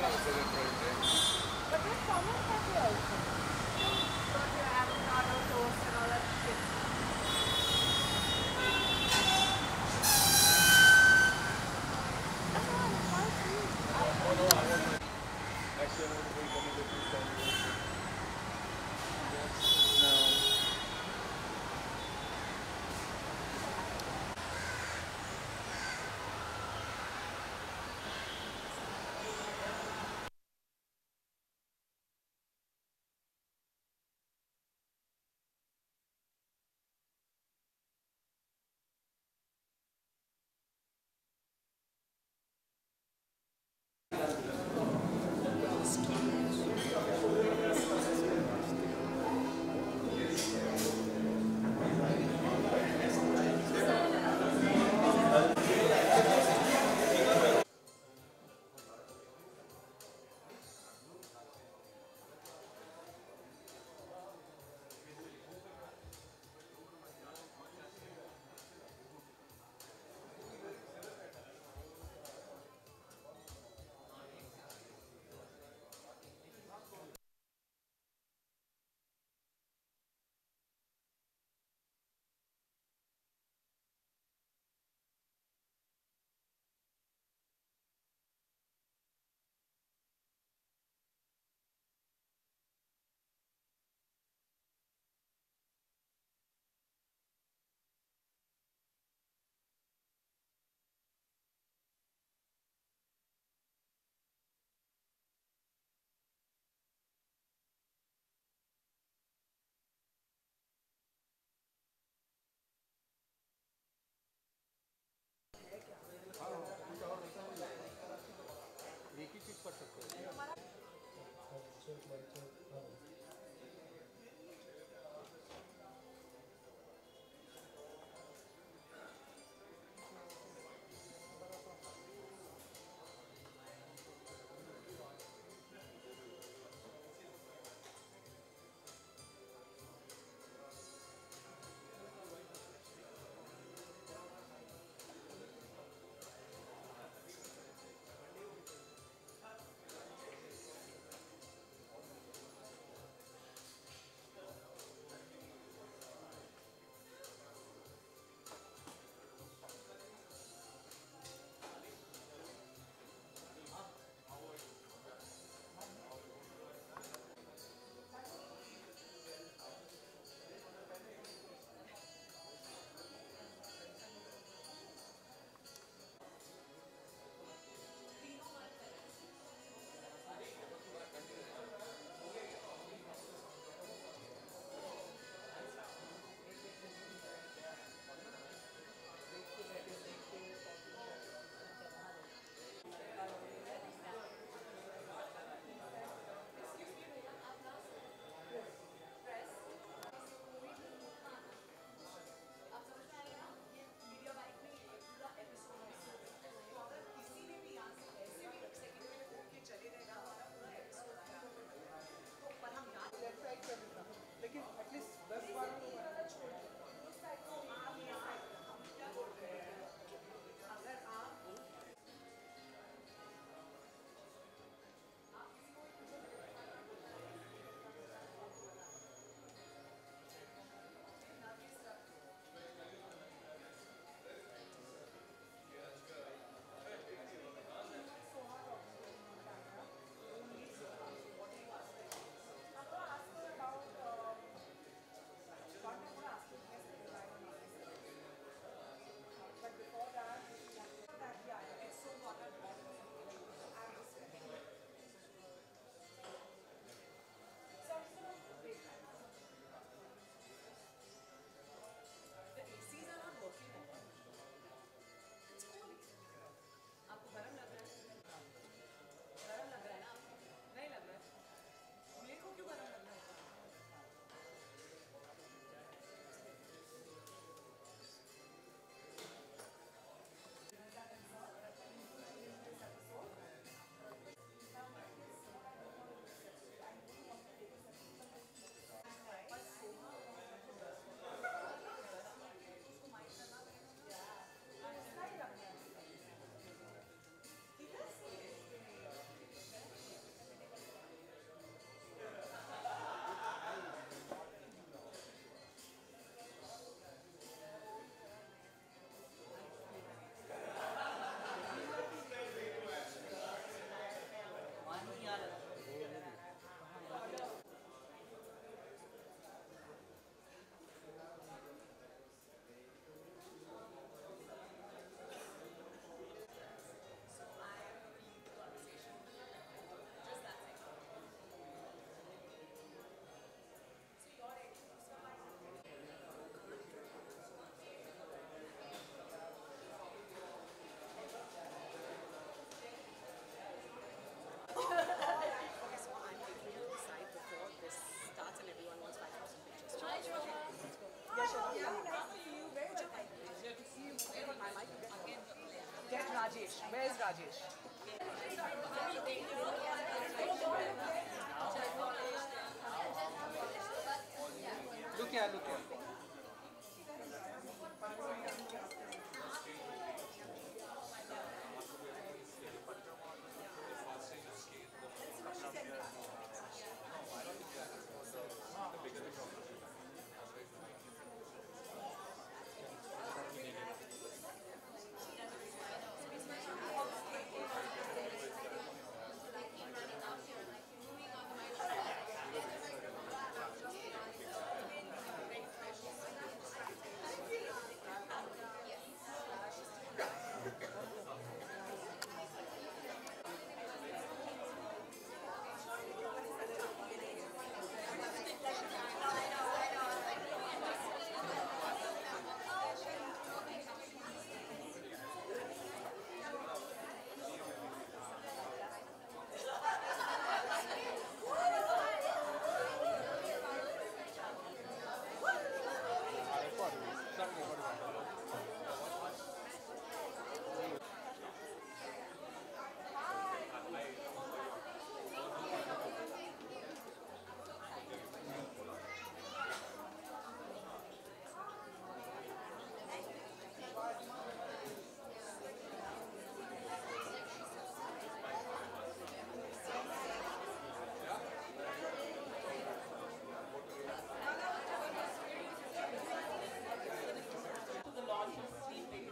But there's common coffee also. Got your avocado toast and all that shit. That's all. It's all sweet. Actually, I want to drink another two times. Rajesh. Where is Rajesh? Look here, look here. To the launch of sleeping.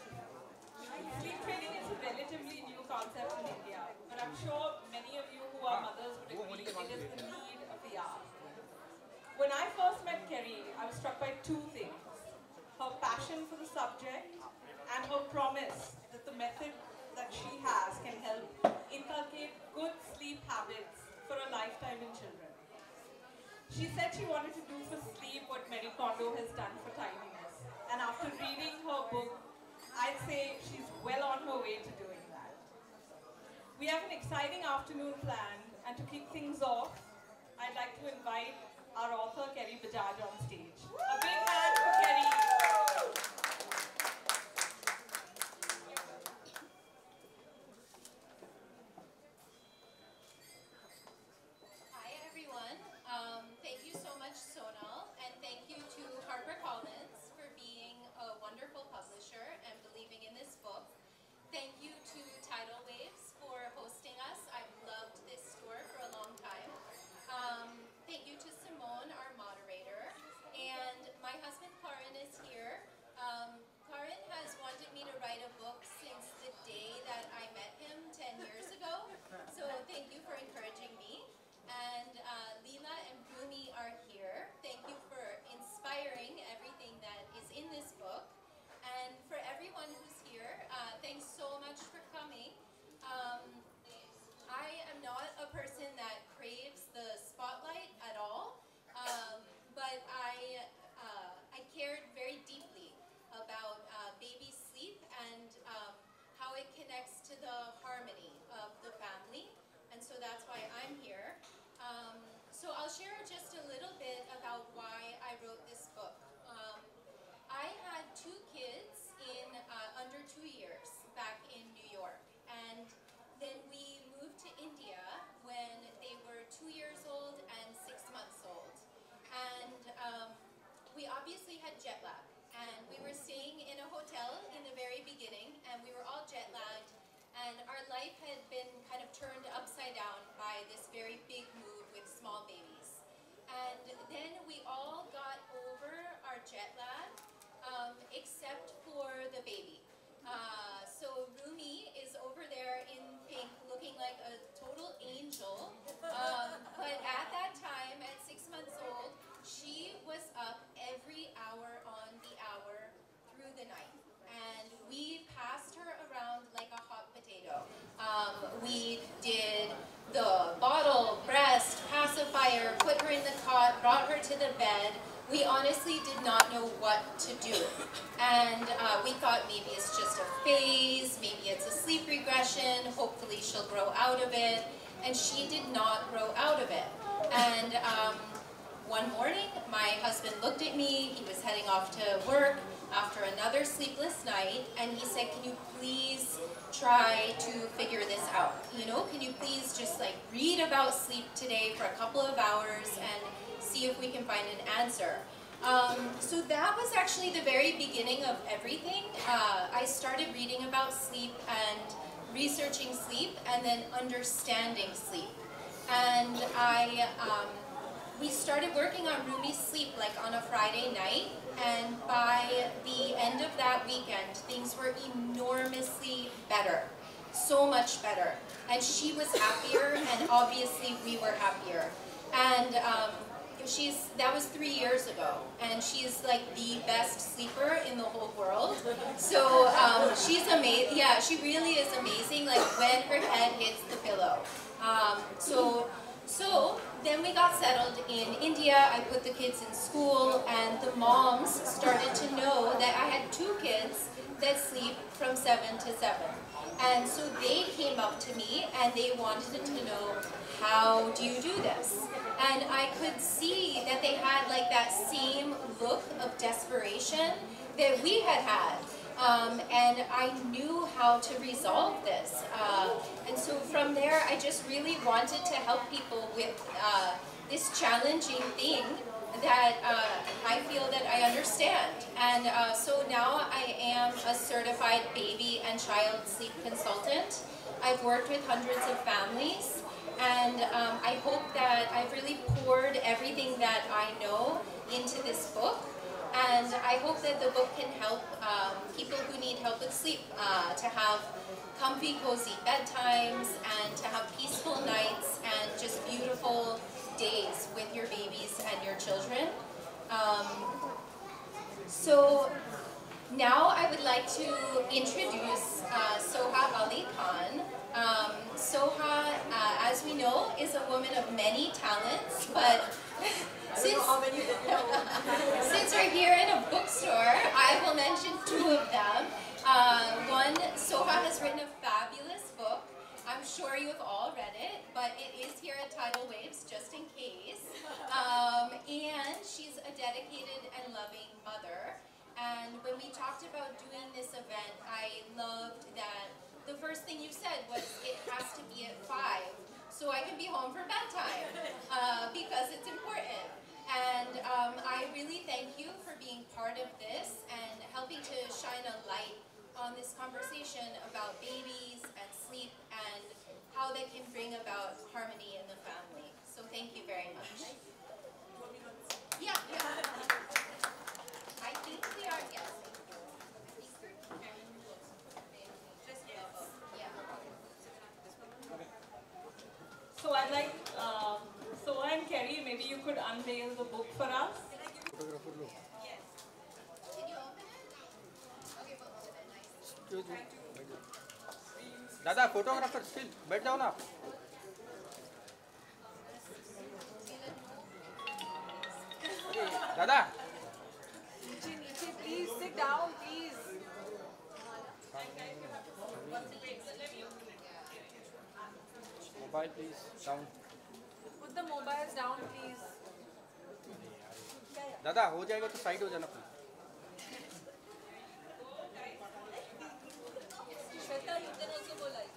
Sleep training is a relatively new concept in India, but I'm sure many of you who are mothers would agree it is the need of the hour. When I first met Kerry, I was struck by two things: her passion for the subject and her promise that the method that she has can help inculcate good sleep habits for a lifetime in children. She said she wanted to do for sleep what Marie Kondo has done for tidiness. And after reading her book, I'd say she's well on her way to doing that. We have an exciting afternoon planned, and to kick things off, I'd like to invite our author, Kerry Bajaj, on stage. A big hand for Kerry. Hi everyone. Thank you so much, Sonal, and thank you to HarperCollins for being a wonderful publisher and believing in this book. Thank you to Tidal Waves for hosting us. I've loved this store for a long time. Thank you to Simone, our moderator, and my husband Karan is here. Karan has wanted me to write a book since the day that I met him 10 years ago, so thank you for encouraging me. And Leela and Rumi are here. Thank you for inspiring everything that is in this book. And for everyone who's here, thanks so much for coming. I am not a person that craves the spotlight at all, but I cared very deeply about baby sleep and how it connects to the harmony of the family. And so that's why I'm here. So I'll share just a little bit about why I wrote this book. I had two kids in under 2 years back in New York, and then we moved to India when they were 2 years old and 6 months old. And we obviously had jet lag, and we were staying in a hotel in the very beginning, and we were all jet lagged, and our life had been kind of turned upside down by this very big move with small babies. And then we all got over our jet lag, except for the baby. So Rumi is over there in pink, looking like a total angel. But at that time, at 6 months old, she was up every hour on the hour through the night. And we passed her around like a hot potato. We did the bottle, breast, pacifier, put her in the cot, brought her to the bed. We honestly did not know what to do. And we thought maybe it's just a phase, maybe it's a sleep regression, hopefully she'll grow out of it. And she did not grow out of it. And one morning, my husband looked at me, he was heading off to work, after another sleepless night, and he said, can you please try to figure this out? You know, can you please just like read about sleep today for a couple of hours and see if we can find an answer. So that was actually the very beginning of everything. I started reading about sleep and researching sleep and then understanding sleep. And we started working on Rumi's sleep like on a Friday night, and by the end of that weekend, things were enormously better, so much better. And she was happier, and obviously we were happier. And that was 3 years ago, and she's like the best sleeper in the whole world. So she's amazing. Yeah, she really is amazing. Like when her head hits the pillow. So then we got settled in India. I put the kids in school, and the moms started to know that I had 2 kids that sleep from 7 to 7. And so they came up to me and they wanted to know, how do you do this? And I could see that they had like that same look of desperation that we had had. And I knew how to resolve this. And so from there, I just really wanted to help people with this challenging thing that I feel that I understand. And so now I am a certified baby and child sleep consultant. I've worked with hundreds of families, and I hope that I've really poured everything that I know into this book. And I hope that the book can help people who need help with sleep to have comfy, cozy bedtimes, and to have peaceful nights and just beautiful days with your babies and your children. So now I would like to introduce Soha Ali Khan. Soha, as we know, is a woman of many talents, but since we're here in a bookstore, I will mention 2 of them. One, Soha has written a fabulous book. I'm sure you have all read it, but it is here at Tidal Waves just in case. And she's a dedicated and loving mother. And when we talked about doing this event, I loved that the first thing you said was it has to be at 5, so I can be home for bedtime, because it's important. And I really thank you for being part of this and helping to shine a light on this conversation about babies and sleep and how they can bring about harmony in the family. So thank you very much. Yeah. I think we are, yes. So I'd like, so and Kerry, maybe you could unveil the book for us. Photographer look. Yes. Can you open it? Okay, we'll open it. Nice. Excuse me. दादा photographer still बैठ जाओ ना दादा नीचे please sit down please. Mobile please down Put the mobiles down please. दादा हो जाएगा तो साइड हो जाना please Shweta, you can also go live.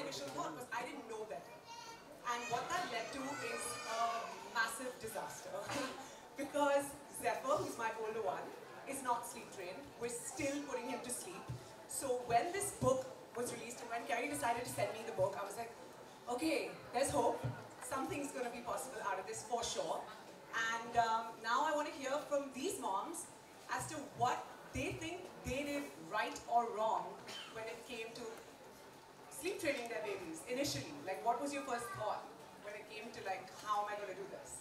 initial thought was I didn't know better. And what that led to is a massive disaster. Because Zephyr, who's my older one, is not sleep trained. We're still putting him to sleep. So when this book was released and when Carrie decided to send me the book, I was like, okay, there's hope. Something's going to be possible out of this for sure. And now I want to hear from these moms as to what they think they did right or wrong when it came to sleep training their babies initially. Like, what was your first thought when it came to like, how am I going to do this?